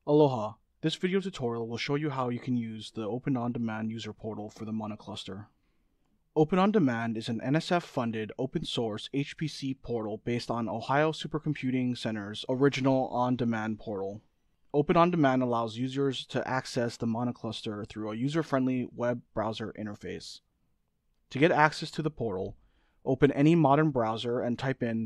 Aloha! This video tutorial will show you how you can use the Open OnDemand user portal for the Mana cluster. Open OnDemand is an NSF-funded open-source HPC portal based on Ohio Supercomputing Center's original OnDemand portal. Open OnDemand allows users to access the Mana cluster through a user-friendly web browser interface. To get access to the portal, open any modern browser and type in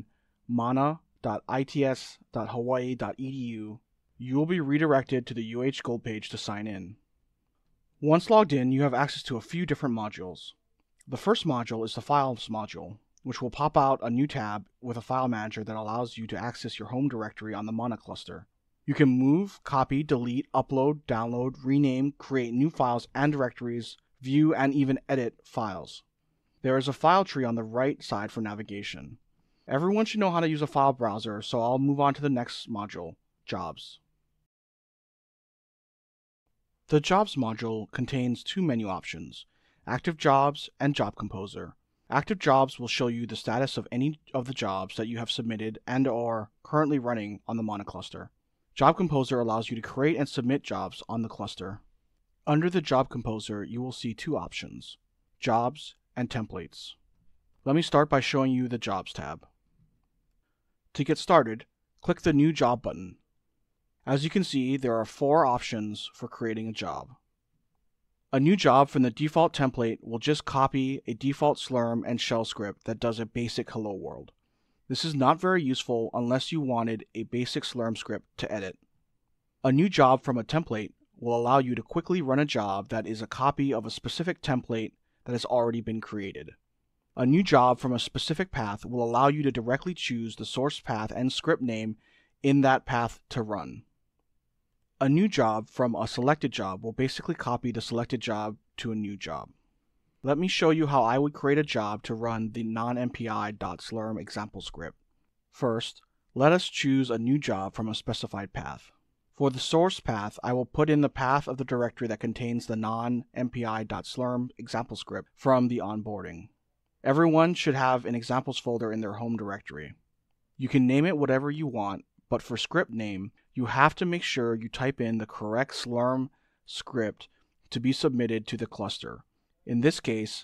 mana.its.hawaii.edu. You will be redirected to the UH Gold page to sign in. Once logged in, you have access to a few different modules. The first module is the Files module, which will pop out a new tab with a file manager that allows you to access your home directory on the Mana cluster. You can move, copy, delete, upload, download, rename, create new files and directories, view, and even edit files. There is a file tree on the right side for navigation. Everyone should know how to use a file browser, so I'll move on to the next module, Jobs. The Jobs module contains two menu options, Active Jobs and Job Composer. Active Jobs will show you the status of any of the jobs that you have submitted and are currently running on the Mana cluster. Job Composer allows you to create and submit jobs on the cluster. Under the Job Composer, you will see two options, Jobs and Templates. Let me start by showing you the Jobs tab. To get started, click the New Job button. As you can see, there are 4 options for creating a job. A new job from the default template will just copy a default Slurm and shell script that does a basic hello world. This is not very useful unless you wanted a basic Slurm script to edit. A new job from a template will allow you to quickly run a job that is a copy of a specific template that has already been created. A new job from a specific path will allow you to directly choose the source path and script name in that path to run. A new job from a selected job will basically copy the selected job to a new job. Let me show you how I would create a job to run the non-mpi.slurm example script. First, let us choose a new job from a specified path. For the source path, I will put in the path of the directory that contains the non-mpi.slurm example script from the onboarding. Everyone should have an examples folder in their home directory. You can name it whatever you want, but for script name, you have to make sure you type in the correct Slurm script to be submitted to the cluster. In this case,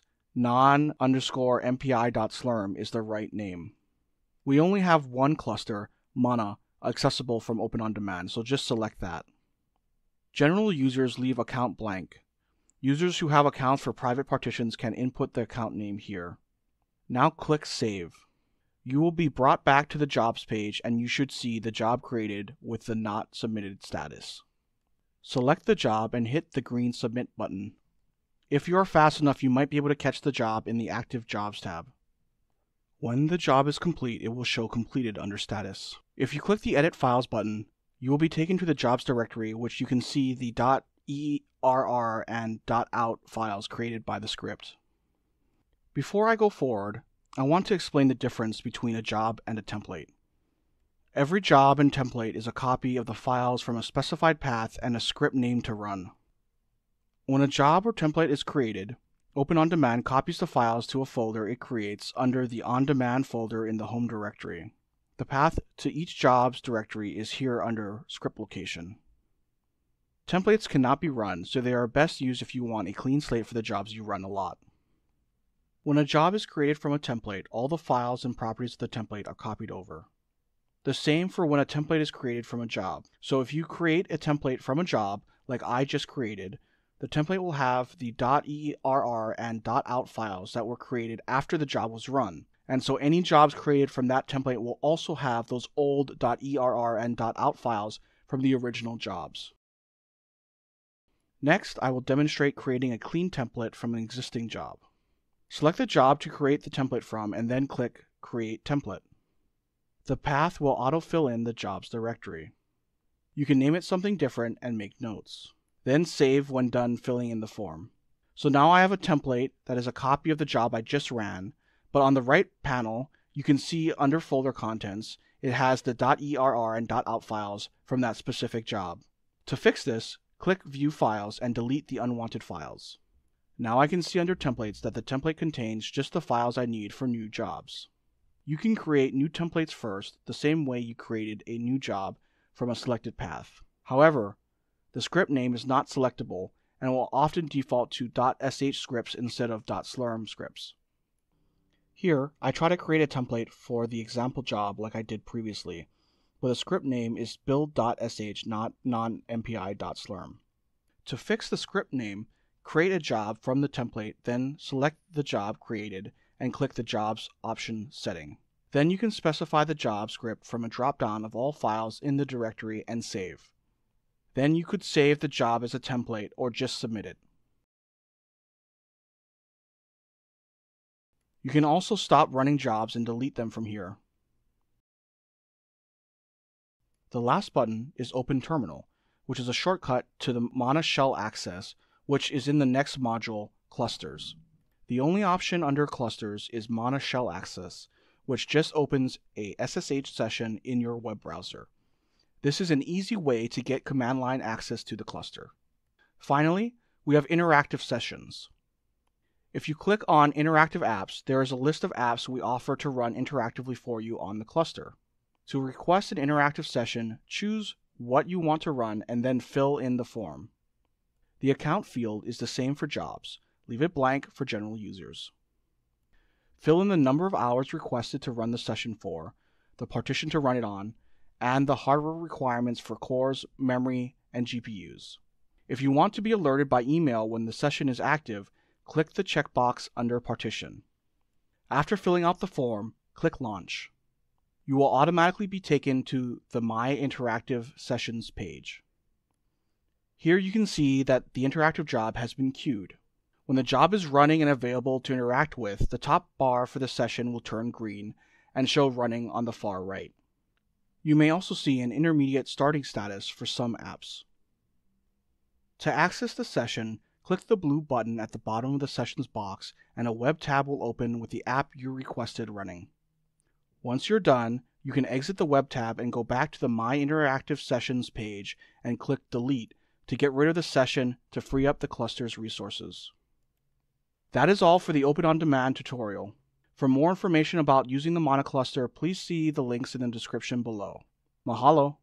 non_mpi.slurm is the right name. We only have one cluster, Mana, accessible from Open OnDemand, so just select that. General users leave account blank. Users who have accounts for private partitions can input the account name here. Now click Save. You will be brought back to the Jobs page and you should see the job created with the Not Submitted status. Select the job and hit the green Submit button. If you are fast enough, you might be able to catch the job in the Active Jobs tab. When the job is complete, it will show completed under Status. If you click the Edit Files button, you will be taken to the Jobs directory, which you can see the .err and .out files created by the script. Before I go forward, I want to explain the difference between a job and a template. Every job and template is a copy of the files from a specified path and a script name to run. When a job or template is created, Open OnDemand copies the files to a folder it creates under the OnDemand folder in the home directory. The path to each job's directory is here under script location. Templates cannot be run, so they are best used if you want a clean slate for the jobs you run a lot. When a job is created from a template, all the files and properties of the template are copied over. The same for when a template is created from a job. So if you create a template from a job, like I just created, the template will have the .err and .out files that were created after the job was run. And so any jobs created from that template will also have those old .err and .out files from the original jobs. Next, I will demonstrate creating a clean template from an existing job. Select the job to create the template from and then click Create Template. The path will autofill in the job's directory. You can name it something different and make notes. Then save when done filling in the form. So now I have a template that is a copy of the job I just ran, but on the right panel, you can see under folder contents, it has the .err and .out files from that specific job. To fix this, click View Files and delete the unwanted files. Now I can see under templates that the template contains just the files I need for new jobs. You can create new templates first, the same way you created a new job from a selected path. However, The script name is not selectable and will often default to .sh scripts instead of .slurm scripts. Here, I try to create a template for the example job like I did previously, but the script name is build.sh, not non-mpi.slurm. To fix the script name, create a job from the template, then select the job created and click the Jobs option setting. Then you can specify the job script from a drop-down of all files in the directory and save. Then you could save the job as a template or just submit it. You can also stop running jobs and delete them from here. The last button is Open Terminal, which is a shortcut to the Mana shell access, which is in the next module, Clusters. The only option under Clusters is Mana shell access, which just opens a SSH session in your web browser. This is an easy way to get command line access to the cluster. Finally, we have interactive sessions. If you click on Interactive Apps, there is a list of apps we offer to run interactively for you on the cluster. To request an interactive session, choose what you want to run and then fill in the form. The account field is the same for jobs. Leave it blank for general users. Fill in the number of hours requested to run the session for, the partition to run it on, and the hardware requirements for cores, memory, and GPUs. If you want to be alerted by email when the session is active, click the checkbox under Partition. After filling out the form, click Launch. You will automatically be taken to the My Interactive Sessions page. Here you can see that the interactive job has been queued. When the job is running and available to interact with, the top bar for the session will turn green and show running on the far right. You may also see an intermediate starting status for some apps. To access the session, click the blue button at the bottom of the Sessions box and a web tab will open with the app you requested running. Once you're done, you can exit the web tab and go back to the My Interactive Sessions page and click Delete to get rid of the session to free up the cluster's resources. That is all for the Open OnDemand tutorial. For more information about using the Mana cluster, please see the links in the description below. Mahalo!